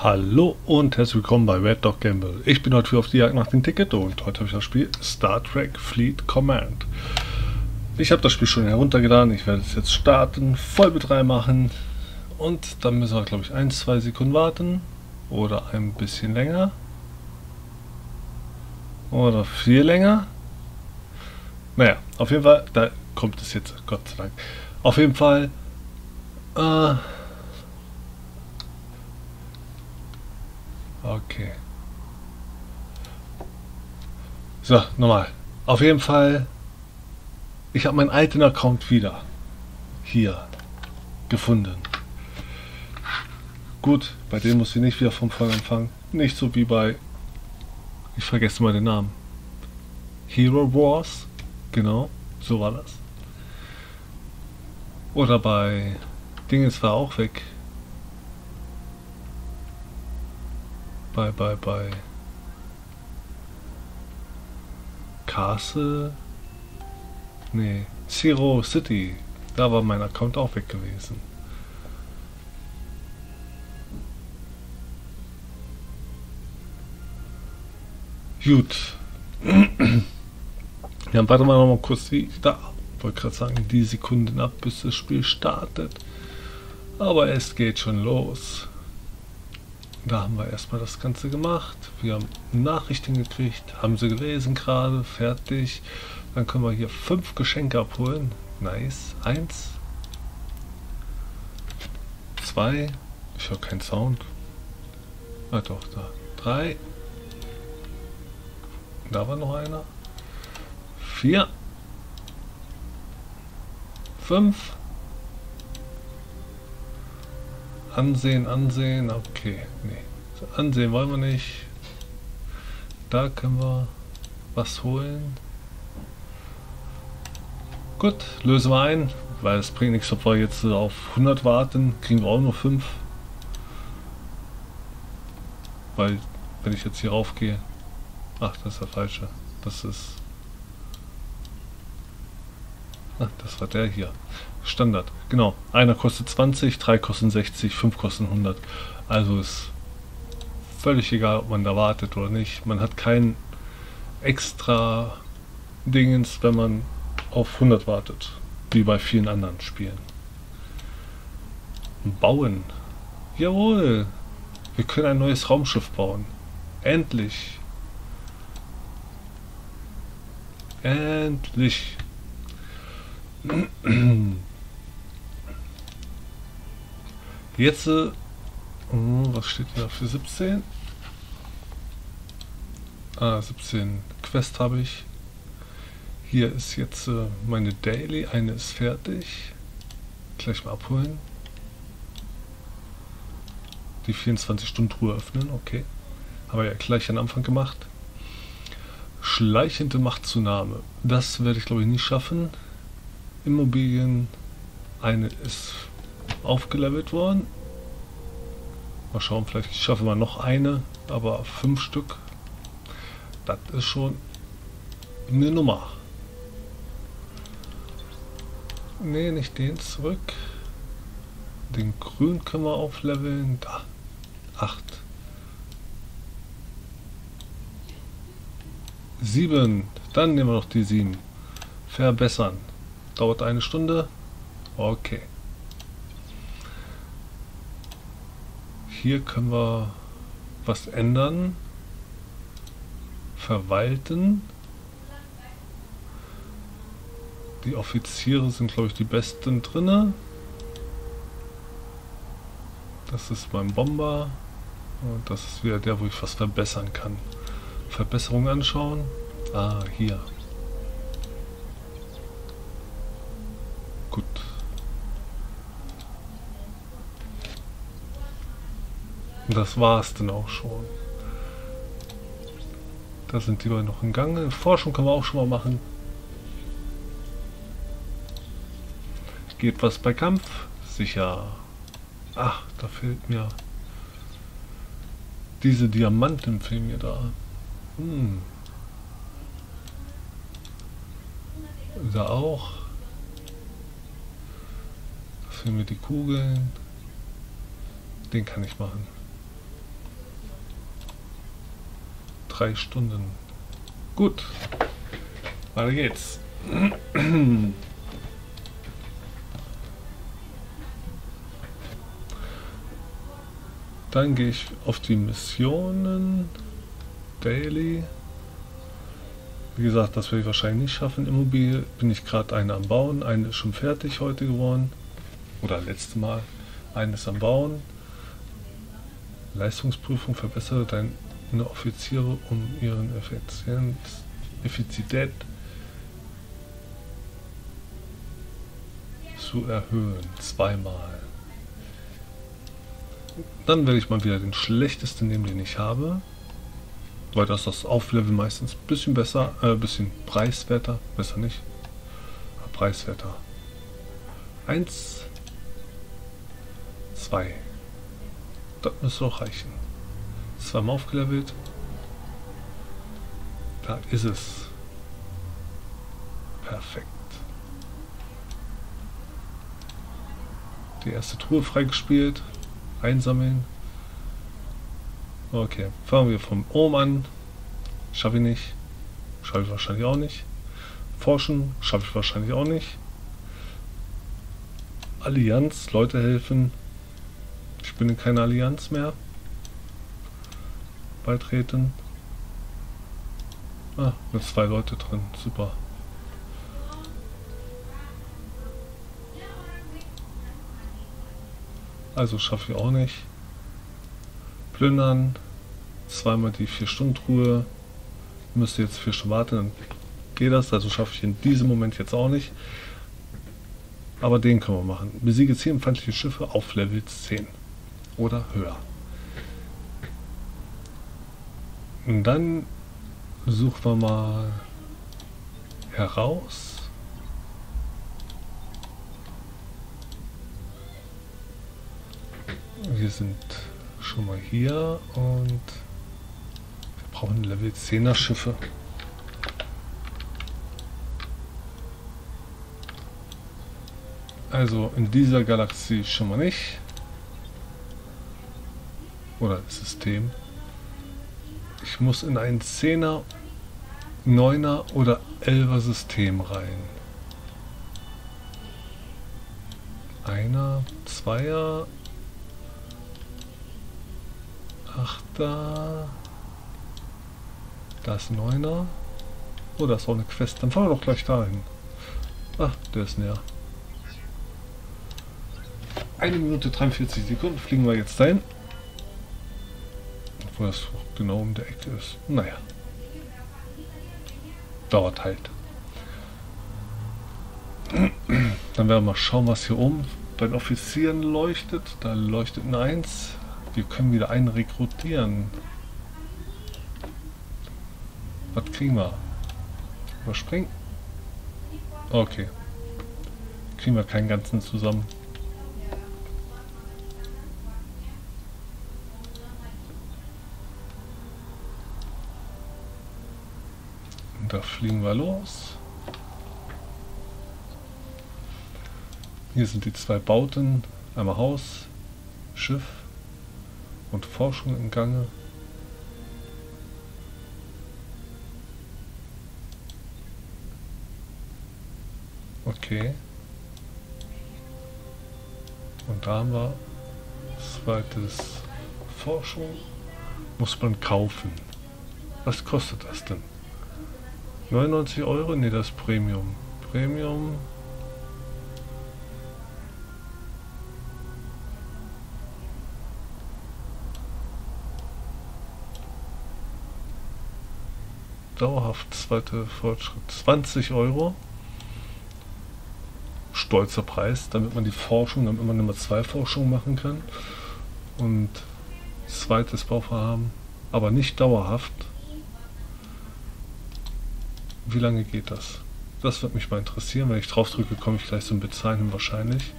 Hallo und herzlich willkommen bei Red Dog Gamble. Ich bin heute für auf die Jagd nach dem Ticket und heute habe ich das Spiel Star Trek Fleet Command. Ich habe das Spiel schon heruntergeladen, ich werde es jetzt starten, Vollbetrieb machen und dann müssen wir, glaube ich, 1-2 Sekunden warten oder ein bisschen länger oder viel länger. Naja, auf jeden Fall, da kommt es jetzt, Gott sei Dank. Auf jeden Fall, okay. So, nochmal. Auf jeden Fall, ich habe meinen alten Account wieder hier gefunden. Gut, bei dem muss ich nicht wieder vom Anfang anfangen. Nicht so wie bei, ich vergesse mal den Namen. Hero Wars, genau, so war das. Oder bei Dinges war auch weg. Bei Castle. Nee, Zero City. Da war mein Account auch weg gewesen. Gut. Ja, warte mal noch mal kurz die. Da. Wollte gerade sagen, die Sekunden ab, bis das Spiel startet. Aber es geht schon los. Da haben wir erstmal das Ganze gemacht. Wir haben Nachrichten gekriegt, haben sie gelesen gerade, fertig. Dann können wir hier 5 Geschenke abholen. Nice. 1, 2, ich höre keinen Sound. Ah doch, da. 3. Da war noch einer. 4. 5. Ansehen, ansehen, okay, nee. Ansehen wollen wir nicht. Da können wir was holen. Gut, lösen wir ein, weil es bringt nichts, ob wir jetzt auf 100 warten, kriegen wir auch nur 5. Weil, wenn ich jetzt hier raufgehe, ach, das ist der falsche, das ist, ach, das war der hier. Standard, genau. Einer kostet 20, 3 kosten 60, 5 kosten 100. Also ist völlig egal, ob man da wartet oder nicht. Man hat kein extra Dingens, wenn man auf 100 wartet, wie bei vielen anderen Spielen. Bauen. Jawohl. Wir können ein neues Raumschiff bauen. Endlich. Endlich. Jetzt, was steht da für 17? Ah, 17 Quest habe ich. Hier ist jetzt meine Daily, eine ist fertig. Gleich mal abholen. Die 24-Stunden-Truhe öffnen, okay. Haben wir ja gleich am Anfang gemacht. Schleichende Machtzunahme. Das werde ich, glaube ich, nicht schaffen. Immobilien, eine ist aufgelevelt worden. Mal schauen, vielleicht schaffen wir noch eine, aber 5 Stück. Das ist schon eine Nummer. Ne, nicht den zurück. Den grün können wir aufleveln. Da. 8. 7. Dann nehmen wir noch die 7. Verbessern. Dauert eine Stunde. Okay. Hier können wir was ändern. Verwalten. Die Offiziere sind, glaube ich, die besten drinne. Das ist mein Bomber. Und das ist wieder der, wo ich was verbessern kann. Verbesserung anschauen. Ah, hier. Gut. Das war's dann auch schon. Da sind die beiden noch im Gange. Forschung können wir auch schon mal machen. Geht was bei Kampf? Sicher. Ach, da fehlt mir. Diese Diamanten fehlen mir da. Da auch. Da fehlen mir die Kugeln. Den kann ich machen. 3 Stunden. Gut. Weiter geht's. Dann gehe ich auf die Missionen. Daily. Wie gesagt, das werde ich wahrscheinlich nicht schaffen. Immobilie bin ich gerade eine am Bauen. Eine ist schon fertig heute geworden. Oder letztes Mal. Eine ist am Bauen. Leistungsprüfung verbessere deine Offiziere, um ihren Effizität zu erhöhen. 2-mal. Dann werde ich mal wieder den schlechtesten nehmen, den ich habe. Weil das Auflevel meistens ein bisschen besser, bisschen preiswerter, besser nicht, aber preiswerter. 1, 2. Das müsste auch reichen. 2-mal aufgelevelt. Da ist es. Perfekt. Die erste Truhe freigespielt. Einsammeln. Okay, fangen wir von oben an. Schaffe ich nicht. Schaffe ich wahrscheinlich auch nicht. Forschen schaffe ich wahrscheinlich auch nicht. Allianz, Leute helfen. Ich bin in keiner Allianz mehr. Beitreten. Ah, mit 2 Leute drin. Super. Also schaffe ich auch nicht. Plündern. 2-mal die 4-Stunden-Truhe. Müsste jetzt 4 Stunden warten, dann geht das. Also schaffe ich in diesem Moment jetzt auch nicht. Aber den können wir machen. Besiege 10 feindliche Schiffe auf Level 10. Oder höher. Und dann suchen wir mal heraus. Wir sind schon mal hier und wir brauchen Level 10er Schiffe. Also in dieser Galaxie schon mal nicht. Oder System. Ich muss in ein 10er, 9er oder 11er System rein. 1er, 2er, 8er. Da ist 9er. Oh, da ist auch eine Quest. Dann fahren wir doch gleich dahin. Ach, der ist näher. 1 Minute 43 Sekunden fliegen wir jetzt dahin. Obwohl das genau um der Ecke ist. Naja. Dauert halt. Dann werden wir mal schauen, was hier oben bei den Offizieren leuchtet. Da leuchtet eine 1. Wir können wieder einen rekrutieren. Was kriegen wir? Überspringen? Okay. Kriegen wir keinen ganzen zusammen. Und da fliegen wir los. Hier sind die 2 Bauten. Einmal Haus, Schiff und Forschung im Gange. Okay. Und da haben wir zweites Forschung. Muss man kaufen. Was kostet das denn? 99 Euro? Ne, das ist Premium. Premium. Dauerhaft zweiter Fortschritt. 20 Euro. Stolzer Preis, damit man die Forschung, damit man Nummer 2 Forschung machen kann. Und zweites Bauvorhaben, aber nicht dauerhaft. Wie lange geht das? Das wird mich mal interessieren. Wenn ich drauf drücke, komme ich gleich zum Bezahlen wahrscheinlich.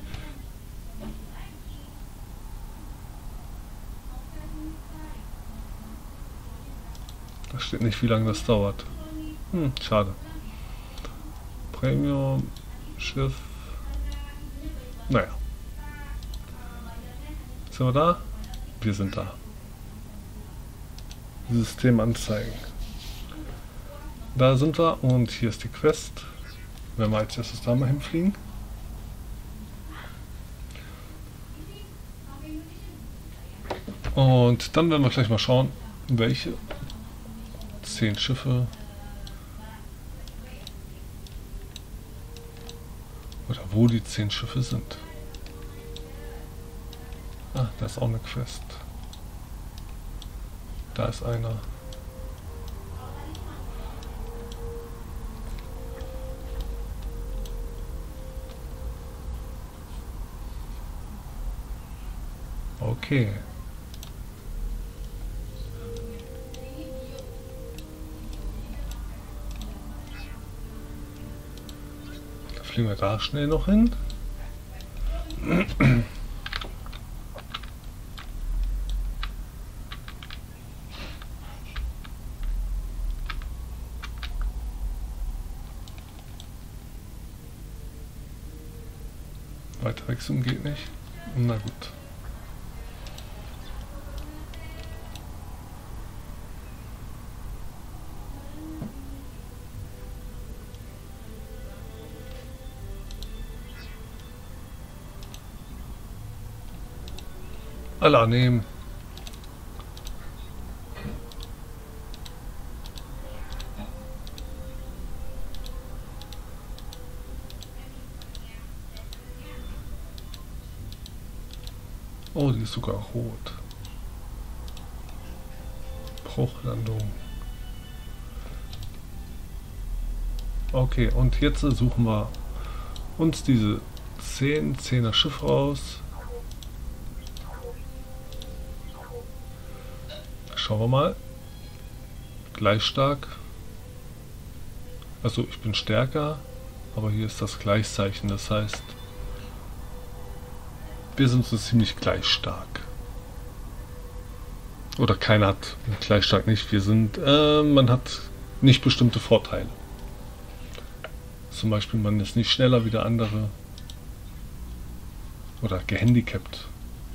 Da steht nicht, wie lange das dauert. Schade. Premium, Schiff. Naja. Sind wir da? Wir sind da. System anzeigen. Da sind wir und hier ist die Quest. Wenn wir als erstes da mal hinfliegen. Und dann werden wir gleich mal schauen, welche 10 Schiffe oder wo die 10 Schiffe sind. Ah, da ist auch eine Quest. Da ist einer. Okay. Da fliegen wir da schnell noch hin. Weiter wechseln geht nicht. Na gut. Alle annehmen. Oh, die ist sogar rot. Bruchlandung. Okay, und jetzt suchen wir uns diese 10er Schiffe raus. Schauen wir mal. Gleich stark. Also ich bin stärker, aber hier ist das Gleichzeichen. Das heißt, wir sind so ziemlich gleich stark. Oder keiner hat gleich stark nicht. Wir sind, man hat nicht bestimmte Vorteile. Zum Beispiel, man ist nicht schneller wie der andere. Oder gehandicapt.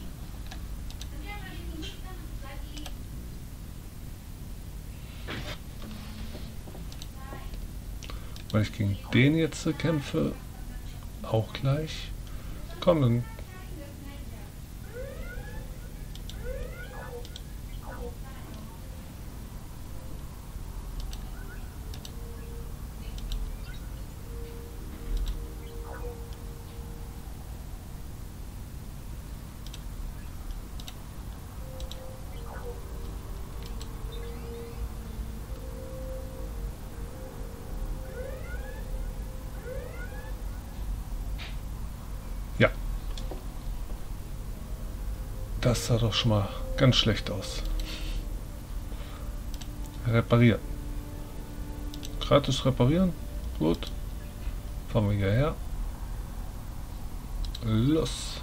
Weil ich gegen den jetzt kämpfe, auch gleich. Komm, dann. Ja. Das sah doch schon mal ganz schlecht aus. Reparieren. Gratis reparieren. Gut. Fahren wir hierher. Los.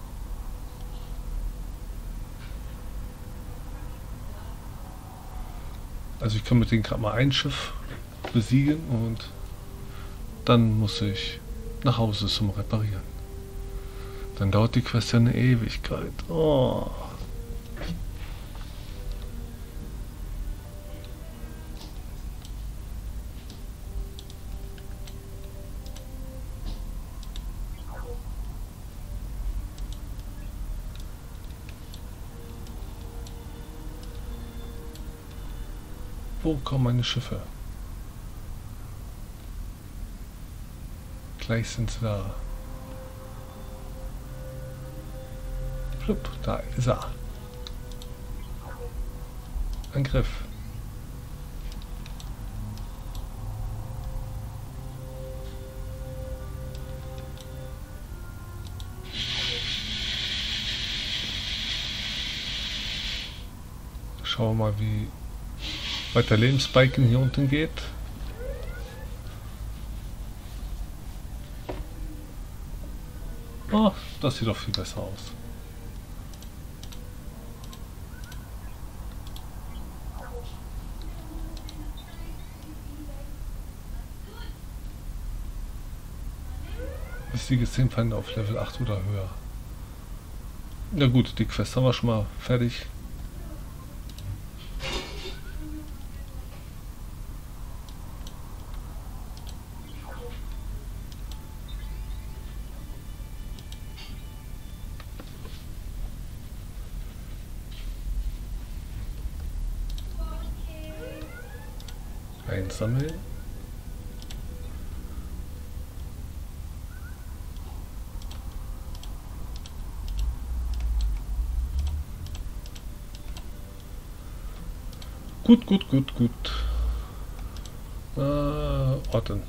Also ich kann mit denen gerade mal ein Schiff besiegen und dann muss ich nach Hause zum Reparieren. Dann dauert die Quest ja eine Ewigkeit. Oh. Wo kommen meine Schiffe? Gleich sind sie da. Plupp, da ist er. Angriff. Schauen wir mal, wie weit der Lebensbalken hier unten geht. Oh, das sieht doch viel besser aus. Besiege 10 Feinde auf Level 8 oder höher. Ja gut, die Quest haben wir schon mal fertig. einsammeln. Gut, gut, gut, gut. Orten.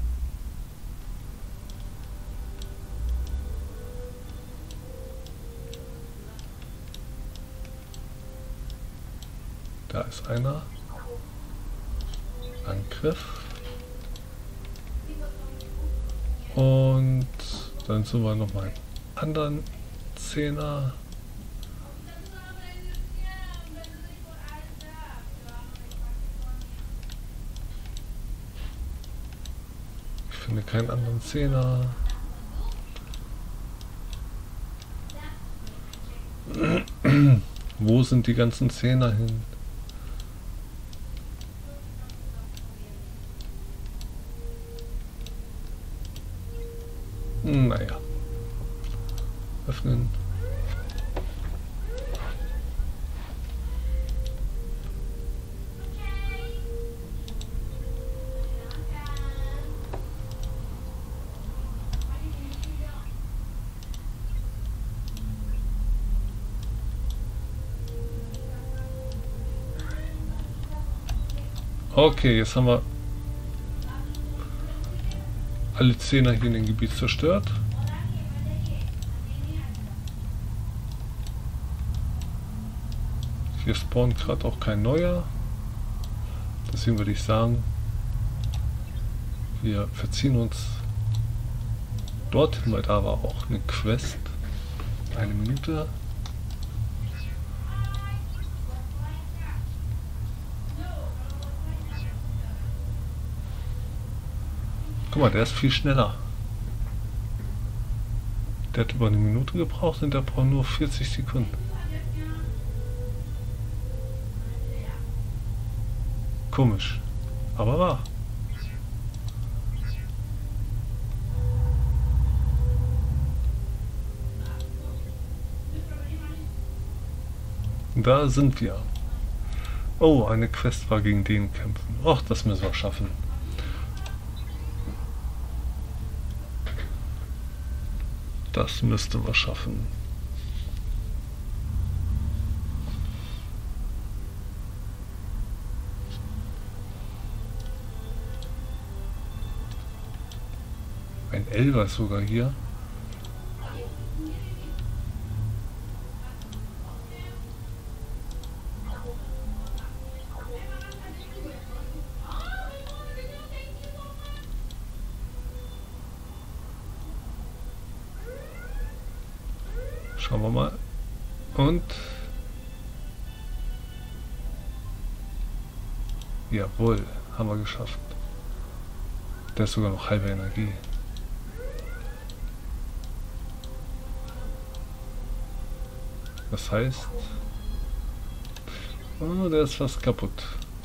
Da ist einer. Angriff. Und dann suchen wir nochmal einen anderen Zehner. Ich finde keinen anderen Zehner. Wo sind die ganzen Zehner hin? Naja. Öffnen. Okay, jetzt haben wir alle Zehner hier in dem Gebiet zerstört. Hier spawnt gerade auch kein neuer. Deswegen würde ich sagen, wir verziehen uns dorthin, weil da war auch eine Quest. Eine Minute. Guck mal, der ist viel schneller. Der hat über eine Minute gebraucht und der braucht nur 40 Sekunden. Komisch, aber wahr. Da sind wir. Oh, eine Quest war gegen den kämpfen. Ach, das müssen wir schaffen. Das müsste wir schaffen. Ein Elber ist sogar hier. Schauen wir mal. Und jawohl, haben wir geschafft. Der ist sogar noch halbe Energie. Das heißt, oh, der ist fast kaputt.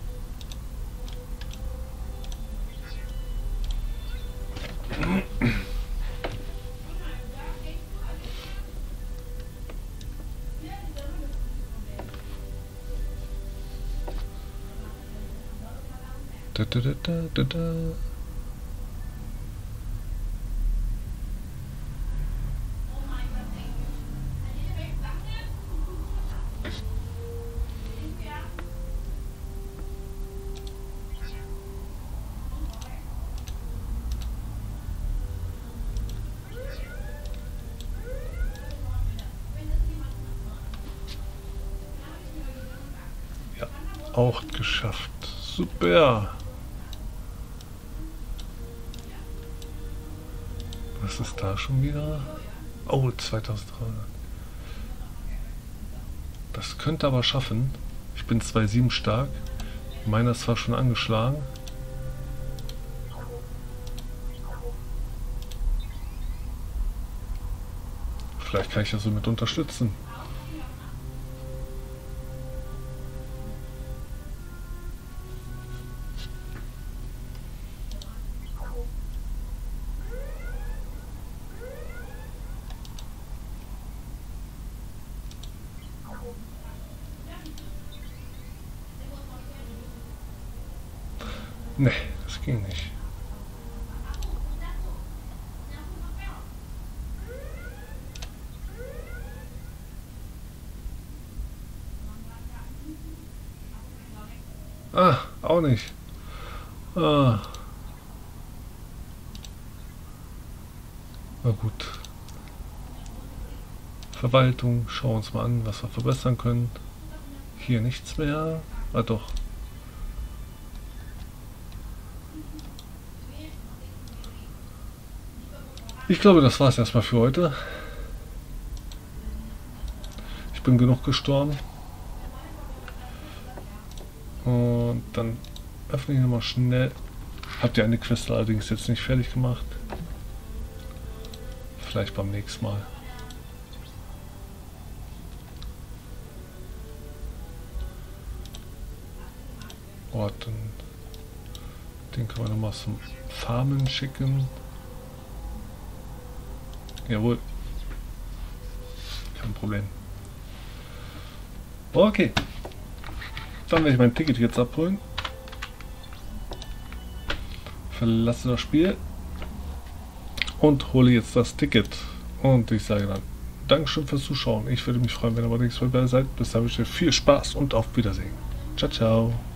Da, da, da, da, da, da. Ja, auch geschafft. Super. Was ist da schon wieder? Oh, 2300. Das könnte aber schaffen. Ich bin 2,7 stark. Meiner ist zwar schon angeschlagen. Vielleicht kann ich das so mit unterstützen. Ne, das ging nicht. Ah, auch nicht. Ah. Na gut. Verwaltung, schauen wir uns mal an, was wir verbessern können. Hier nichts mehr. Ah doch. Ich glaube, das war es erstmal für heute. Ich bin genug gestorben. Und dann öffne ich nochmal schnell. Habt ihr eine Quest allerdings jetzt nicht fertig gemacht? Vielleicht beim nächsten Mal. Oh, den können wir nochmal zum Farmen schicken. Jawohl. Kein Problem. Okay. Dann werde ich mein Ticket jetzt abholen. Verlasse das Spiel. Und hole jetzt das Ticket. Und ich sage dann Dankeschön fürs Zuschauen. Ich würde mich freuen, wenn ihr beim nächsten Mal dabei seid. Bis dahin wünsche ich viel Spaß und auf Wiedersehen. Ciao, ciao.